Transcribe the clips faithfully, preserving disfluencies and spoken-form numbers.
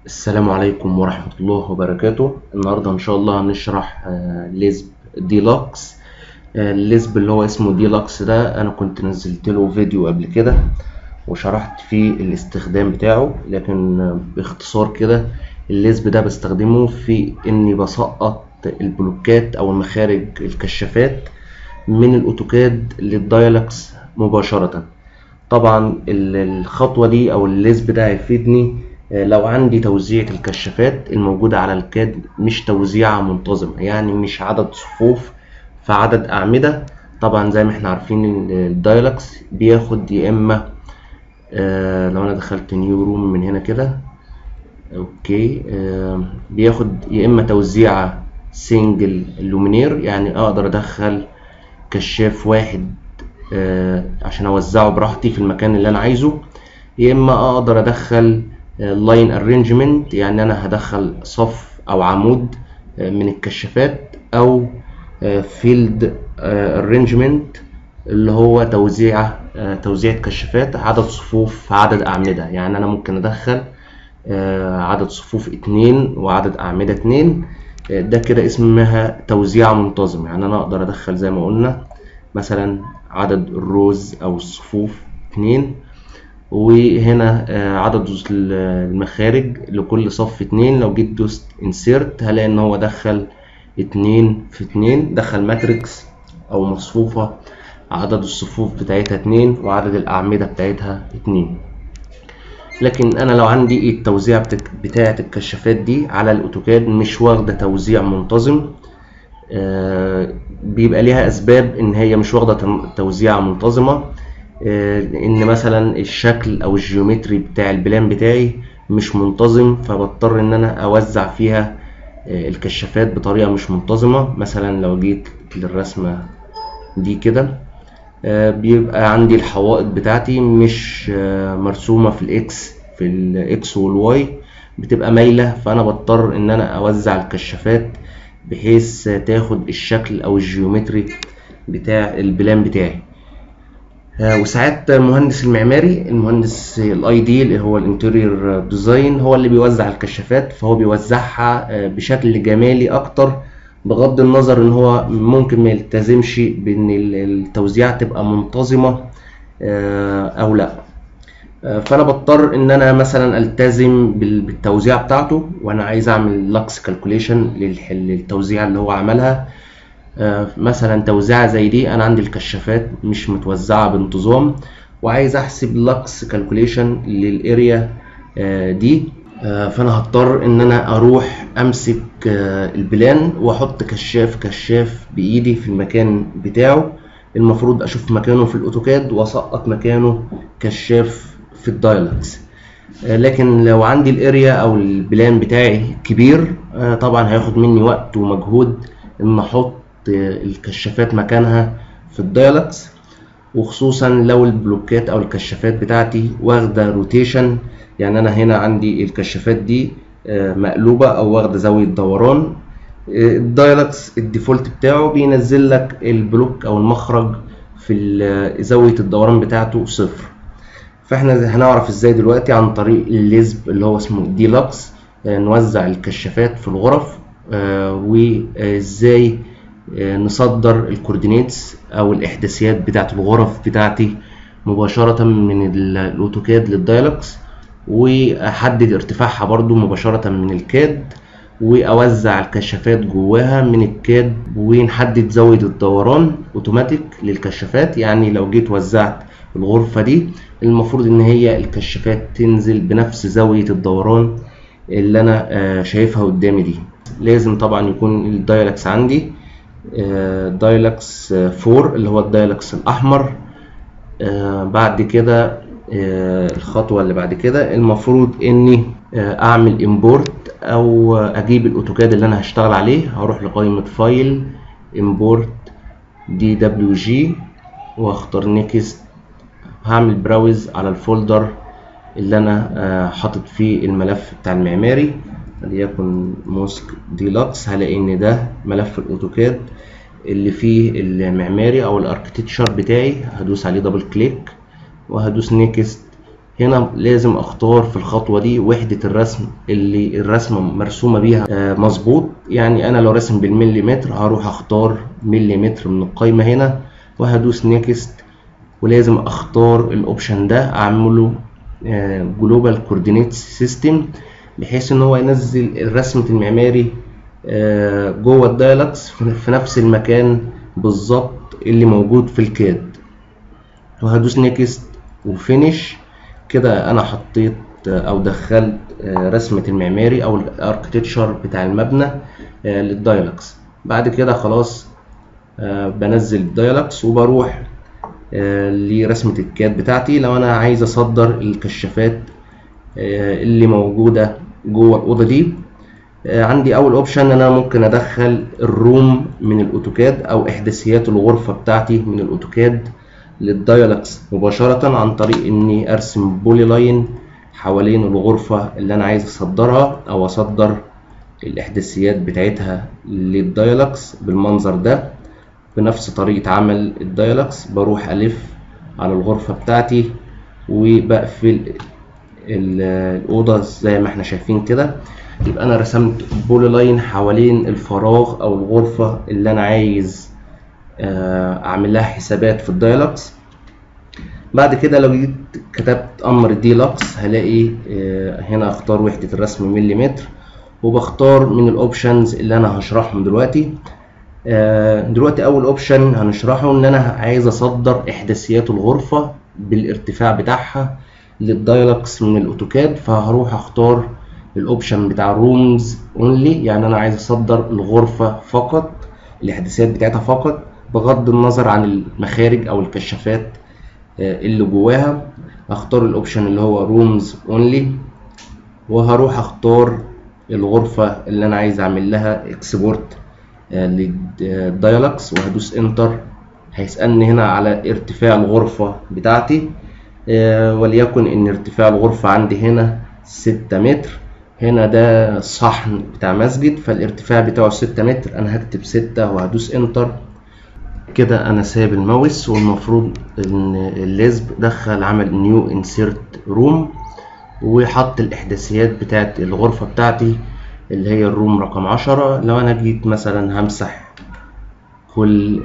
السلام عليكم ورحمة الله وبركاته. النهاردة إن شاء الله هنشرح آه، ليزب ديلوكس. آه، الليزب اللي هو اسمه ديلوكس ده أنا كنت نزلت له فيديو قبل كده وشرحت فيه الاستخدام بتاعه، لكن آه، باختصار كده الليزب ده بستخدمه في إني بسقط البلوكات أو المخارج الكشافات من الأوتوكاد للدايلوكس مباشرة. طبعا ال- الخطوة دي أو الليزب ده هيفيدني آه، لو عندي توزيعة الكشافات الموجودة على الكاد مش توزيعة منتظمة، يعني مش عدد صفوف في عدد أعمدة. طبعا زي ما احنا عارفين إن الدايلوكس بياخد يا إما آه، لو أنا دخلت نيو روم من هنا كده اوكي آه، بياخد يا إما توزيعة سنجل لومينير، يعني أقدر أدخل كشاف واحد آه، عشان اوزعه براحتي في المكان اللي انا عايزه، يا اما اقدر ادخل لاين ارينجمنت، يعني انا هدخل صف او عمود آه، من الكشافات، او فيلد ارينجمنت اللي هو توزيع آه، توزيع كشافات عدد صفوف في عدد اعمدة. يعني انا ممكن ادخل آه، عدد صفوف اتنين وعدد اعمدة اتنين. آه، ده كده اسمها توزيع منتظم، يعني انا اقدر ادخل زي ما قلنا مثلا عدد الروز او الصفوف اتنين، وهنا آه، عدد المخارج لكل صف اتنين. لو جيت دوست انسيرت هلاقي ان هو دخل اتنين في اتنين، دخل ماتريكس او مصفوفة عدد الصفوف بتاعتها اتنين وعدد الاعمدة بتاعتها اتنين. لكن انا لو عندي التوزيع بتاعة الكشافات دي على الاوتوكاد مش واخدة توزيع منتظم، آه، بيبقى ليها اسباب ان هي مش واخده توزيعه منتظمه. آه، ان مثلا الشكل او الجيومتري بتاع البلان بتاعي مش منتظم، فبضطر ان انا اوزع فيها آه، الكشافات بطريقه مش منتظمه. مثلا لو جيت للرسمه دي كده آه، بيبقى عندي الحوائط بتاعتي مش آه، مرسومه في الاكس في الاكس والواي، بتبقى مايله، فانا بضطر ان انا اوزع الكشافات بحيث تاخد الشكل او الجيومتري بتاع البلان بتاعي. آه، وساعات المهندس المعماري المهندس الاي دي اللي هو الانتيريور ديزاين هو اللي بيوزع الكشافات، فهو بيوزعها آه، بشكل جمالي اكتر، بغض النظر ان هو ممكن ما يلتزمش بان التوزيع تبقى منتظمة آه، او لا. آه، فانا بضطر ان انا مثلا التزم بال- بالتوزيع بتاعته، وانا عايز اعمل لاكس كالكوليشن للتوزيع اللي هو عملها. آه، مثلا توزيعة زي دي انا عندي الكشافات مش متوزعة بانتظام، وعايز احسب لاكس كالكوليشن للاريا آه، دي. آه، فانا هضطر ان انا اروح امسك آه، البلان واحط كشاف كشاف بايدي في المكان بتاعه. المفروض اشوف مكانه في الاوتوكاد واسقط مكانه كشاف في الدايلوكس. آه، لكن لو عندي الاريا او البلان بتاعي كبير آه، طبعا هياخد مني وقت ومجهود ان احط آه، الكشافات مكانها في الدايلوكس، وخصوصا لو البلوكات او الكشافات بتاعتي واخده روتيشن. يعني انا هنا عندي الكشافات دي آه، مقلوبه او واخده زاويه دوران. آه، الدايلوكس الديفولت بتاعه بينزل لك البلوك او المخرج في ال- زاويه الدوران بتاعته صفر. فاحنا هنعرف ازاي دلوقتي عن طريق الليزب اللي هو اسمه ديلوكس آه، نوزع الكشافات في الغرف، آه، وازاي آه، نصدر الكوردينيتس او الاحداثيات بتاعت الغرف بتاعتي مباشرة من ال- الاوتوكاد للدايلوكس، واحدد ارتفاعها برضو مباشرة من الكاد، واوزع الكشافات جواها من الكاد، ونحدد زاوية الدوران اوتوماتيك للكشافات. يعني لو جيت وزعت الغرفة دي المفروض ان هي الكشافات تنزل بنفس زاوية الدوران اللي انا آه، شايفها قدامي دي. لازم طبعا يكون الدايلكس عندي دايلكس فور اللي هو الدايلكس الاحمر. آه، بعد كده آه، الخطوة اللي بعد كده المفروض اني آه، اعمل امبورت او اجيب الاوتوكاد اللي انا هشتغل عليه. هروح لقائمة فايل امبورت دي دبليو جي واختار نيكست. هعمل براوز على الفولدر اللي انا آه، حاطط فيه الملف بتاع المعماري، وليكن موسك ديلوكس. هلاقي ان ده ملف الاوتوكاد اللي فيه المعماري او الاركتكتشر بتاعي. هدوس عليه دبل كليك وهدوس نيكست هنا لازم اختار في الخطوة دي وحدة الرسم اللي الرسمة مرسومة بيها آه مظبوط. يعني انا لو رسم بالمليمتر هروح اختار مليمتر من القايمة هنا وهدوس نيكست، ولازم اختار الاوبشن ده اعمله جلوبال كوردينيت سيستم، بحيث ان هو ينزل الرسمة المعماري آه جوه الدايلكس في نفس المكان بالظبط اللي موجود في الكاد. وهدوس نيكست وفينيش. كده انا حطيت او دخلت رسمة المعماري او الاركتكتشر بتاع المبنى للدايلكس. بعد كده خلاص بنزل الدايلكس وبروح لرسمة الكاد بتاعتي. لو انا عايز اصدر الكشافات اللي موجودة جوه الأوضة دي، عندي اول اوبشن انا ممكن ادخل الروم من الاوتوكاد او احداثيات الغرفة بتاعتي من الاوتوكاد للدايلكس مباشرة عن طريق اني ارسم بولي لاين حوالين الغرفة اللي انا عايز اصدرها، او اصدر الاحداثيات بتاعتها للدايلكس بالمنظر ده. بنفس طريقة عمل الدايلكس بروح الف على الغرفة بتاعتي وبقفل الأوضة زي ما احنا شايفين كده. يبقى انا رسمت بولي لاين حوالين الفراغ او الغرفة اللي انا عايز اعمل لها حسابات في الدايلكس. بعد كده لو جيت كتبت امر ديلكس هلاقي هنا اختار وحدة الرسم مليمتر، وبختار من الاوبشنز اللي انا هشرحهم دلوقتي. دلوقتي اول اوبشن هنشرحه ان انا عايز اصدر احداثيات الغرفة بالارتفاع بتاعها للدايلكس من الاوتوكاد، فهروح اختار الاوبشن بتاع رومز اونلي. يعني انا عايز اصدر الغرفة فقط، الاحداثيات بتاعتها فقط بغض النظر عن المخارج او الكشافات اللي جواها. هختار الاوبشن اللي هو رومز اونلي، وهروح اختار الغرفة اللي انا عايز اعمل لها اكسبورت للدايلكس وهدوس انتر. هيسألني هنا على ارتفاع الغرفة بتاعتي، وليكن ان ارتفاع الغرفة عندي هنا ستة متر. هنا ده صحن بتاع مسجد فالارتفاع بتاعه ستة متر، انا هكتب ستة وهدوس انتر. كده انا سايب الماوس، والمفروض ان الليزب دخل عمل نيو انسيرت روم وحط الاحداثيات بتاعت الغرفة بتاعتي اللي هي الروم رقم عشرة. لو انا جيت مثلا همسح كل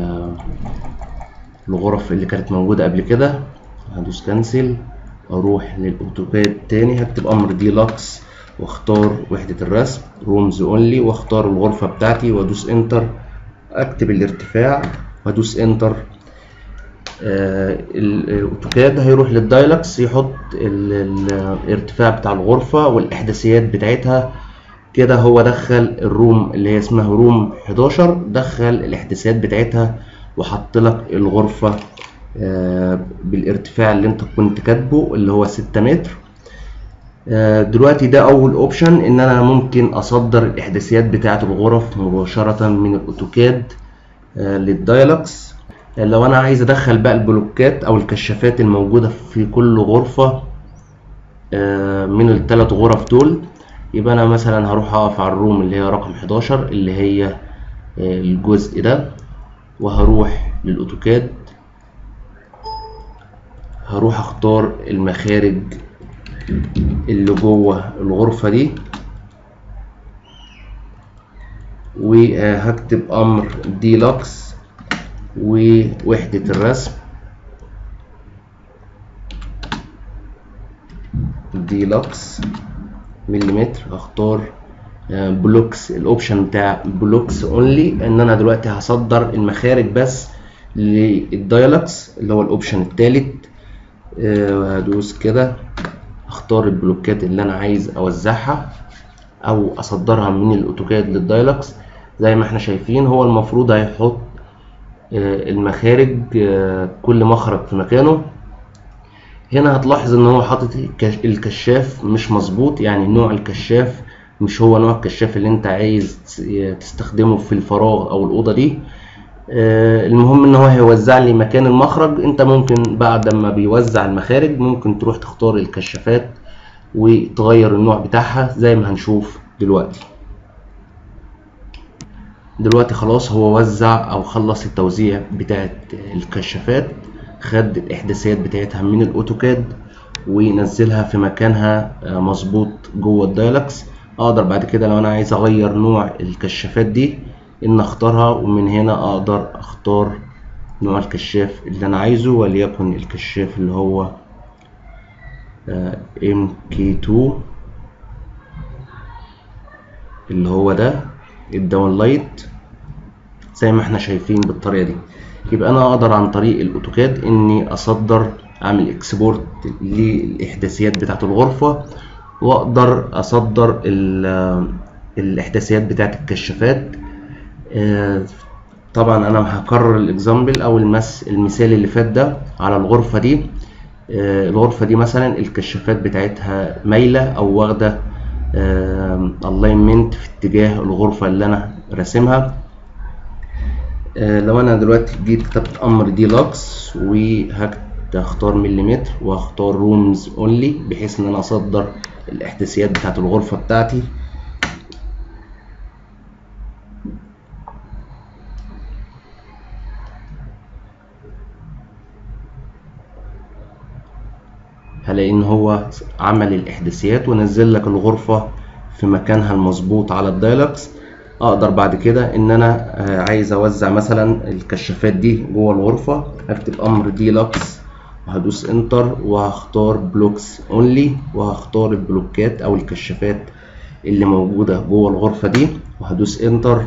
الغرف اللي كانت موجودة قبل كده هدوس كنسل، اروح للاوتوكاد تاني هكتب امر ديلكس واختار وحدة الرسم رومز اونلي واختار الغرفة بتاعتي وادوس انتر. اكتب الارتفاع وادوس انتر. آه الاوتوكاد هيروح للدايلكس يحط الارتفاع بتاع الغرفة والاحداثيات بتاعتها. كده هو دخل الروم اللي هي اسمها روم حداشر، دخل الاحداثيات بتاعتها وحط لك الغرفة آه بالارتفاع اللي انت كنت كاتبه اللي هو ستة متر. آه دلوقتي ده اول اوبشن ان انا ممكن اصدر الاحداثيات بتاعت الغرف مباشرة من الاوتوكاد آه للدايلكس. لو انا عايز ادخل بقى البلوكات او الكشافات الموجودة في كل غرفة آه من الثلاث غرف دول، يبقى انا مثلا هروح اقف على الروم اللي هي رقم حداشر اللي هي آه الجزء ده، وهروح للاوتوكاد هروح اختار المخارج اللي جوه الغرفة دي وهكتب امر ديلكس ووحدة الرسم ديلكس مليمتر. هختار بلوكس الاوبشن بتاع بلوكس اونلي ان انا دلوقتي هصدر المخارج بس للدايلكس اللي هو الاوبشن الثالث. وهدوس كده اختار البلوكات اللي انا عايز اوزعها او اصدرها من الاوتوكاد للدايلكس. زي ما احنا شايفين هو المفروض هيحط المخارج كل مخرج في مكانه. هنا هتلاحظ ان هو حاطط الكشاف مش مظبوط، يعني نوع الكشاف مش هو نوع الكشاف اللي انت عايز تستخدمه في الفراغ او الاوضه دي. المهم ان هو هيوزع لي مكان المخرج. انت ممكن بعد ما بيوزع المخارج ممكن تروح تختار الكشافات وتغير النوع بتاعها زي ما هنشوف دلوقتي. دلوقتي خلاص هو وزع او خلص التوزيع بتاعت الكشافات، خد الاحداثيات بتاعتها من الاوتوكاد ونزلها في مكانها مظبوط جوه الدايلكس. اقدر بعد كده لو انا عايز اغير نوع الكشافات دي ان اختارها، ومن هنا اقدر اختار نوع الكشاف اللي انا عايزه، وليكن الكشاف اللي هو ام كي اتنين اللي هو ده الداون لايت زي ما احنا شايفين بالطريقه دي. يبقى انا اقدر عن طريق الاوتوكاد اني اصدر اعمل اكسبورت للاحداثيات بتاعه الغرفه، واقدر اصدر الاحداثيات بتاعه الكشافات. طبعا انا هكرر الاكزامبل او المس المثال اللي فات ده على الغرفه دي. الغرفه دي مثلا الكشافات بتاعتها مايله او واخده الاينمنت في اتجاه الغرفه اللي انا راسمها. لو انا دلوقتي جيت كتبت امر ديلوكس وهختار مليمتر وهختار رومز اونلي بحيث ان انا اصدر الاحداثيات بتاعت الغرفه بتاعتي، هلاقي ان هو عمل الاحداثيات ونزل لك الغرفه في مكانها المظبوط على الدايلكس. اقدر بعد كده ان انا عايز اوزع مثلا الكشافات دي جوه الغرفه، هكتب امر ديلوكس وهدوس انتر وهختار بلوكس اونلي وهختار البلوكات او الكشافات اللي موجوده جوه الغرفه دي وهدوس انتر.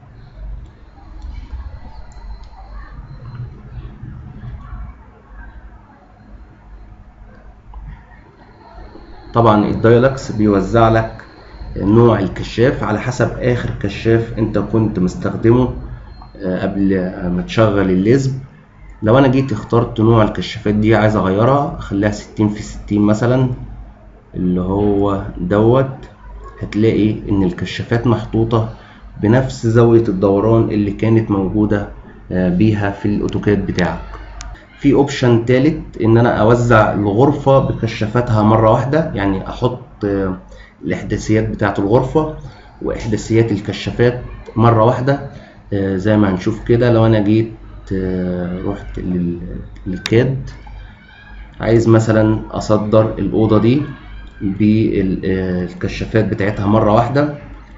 طبعا الدايلكس بيوزع لك نوع الكشاف على حسب اخر كشاف انت كنت مستخدمه قبل ما تشغل الليزب. لو انا جيت اخترت نوع الكشافات دي عايز اغيرها اخليها ستين في ستين مثلا اللي هو دوت، هتلاقي ان الكشافات محطوطة بنفس زاوية الدوران اللي كانت موجودة بيها في الاوتوكاد بتاعك. في اوبشن تالت ان انا اوزع الغرفة بكشافاتها مرة واحدة، يعني احط الاحداثيات بتاعت الغرفة واحداثيات الكشافات مرة واحدة زي ما هنشوف كده. لو انا جيت رحت للكاد عايز مثلا اصدر الاوضة دي بالكشافات بتاعتها مرة واحدة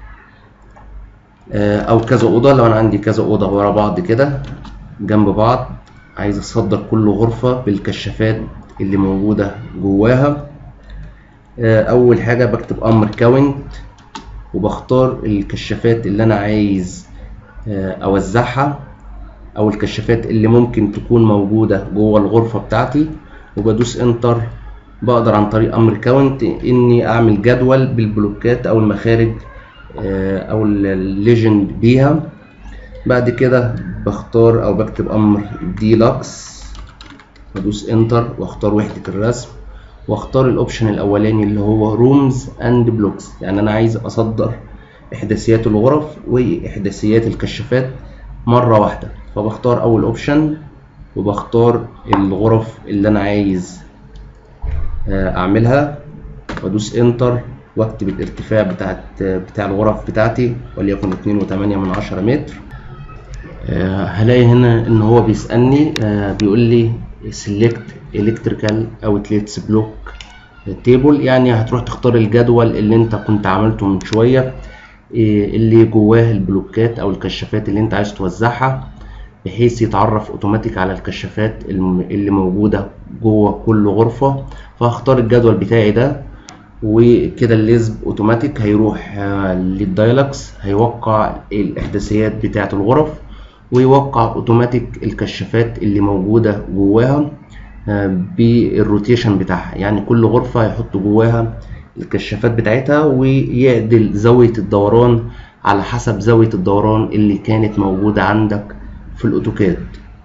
او كذا اوضة. لو انا عندي كذا اوضة ورا بعض كده جنب بعض عايز اصدر كل غرفة بالكشافات اللي موجودة جواها، اول حاجة بكتب امر كاونت وبختار الكشافات اللي انا عايز اوزعها او الكشافات اللي ممكن تكون موجودة جوه الغرفة بتاعتي وبدوس انتر. بقدر عن طريق امر كاونت اني اعمل جدول بالبلوكات او المخارج او الليجند بيها. بعد كده بختار او بكتب امر ديلوكس بدوس انتر واختار وحدة الرسم واختار الاوبشن الاولاني اللي هو رومز اند بلوكس، يعني انا عايز اصدر احداثيات الغرف واحداثيات الكشافات مرة واحدة. فبختار اول اوبشن وبختار الغرف اللي انا عايز اعملها وادوس انتر واكتب الارتفاع بتاعت بتاع الغرف بتاعتي وليكن اتنين وتمانية من عشرة متر. هلاقي هنا ان هو بيسألني بيقول لي select electrical outlets block table، يعني هتروح تختار الجدول اللي انت كنت عملته من شوية اللي جواه البلوكات او الكشافات اللي انت عايز توزعها بحيث يتعرف اوتوماتيك على الكشافات اللي موجودة جوه كل غرفة. فهختار الجدول بتاعي ده وكده الليزب اوتوماتيك هيروح للدايلكس هيوقع الاحداثيات بتاعة الغرف ويوقع اوتوماتيك الكشافات اللي موجودة جواها بالروتيشن بتاعها، يعني كل غرفة هيحط جواها الكشافات بتاعتها ويعدل زاوية الدوران على حسب زاوية الدوران اللي كانت موجودة عندك في الاوتوكاد.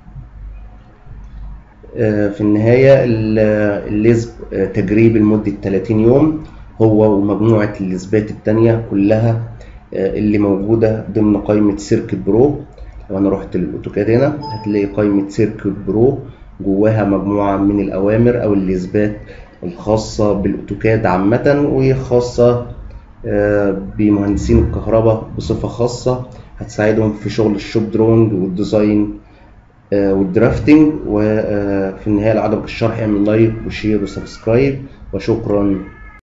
في النهاية الليزب تجريبي لمدة تلاتين يوم هو ومجموعة الليزبات التانية كلها اللي موجودة ضمن قائمة سيركت برو. لو انا رحت للاوتوكاد هنا هتلاقي قائمة سيركت برو جواها مجموعة من الأوامر أو الليزبات الخاصة بالأوتوكاد عامة وخاصة بمهندسين الكهرباء بصفة خاصة، هتساعدهم في شغل الشوب درونج والديزاين والدرافتنج. وفي النهاية لو عجبك الشرح اعمل لايك وشير وسبسكرايب، وشكرا.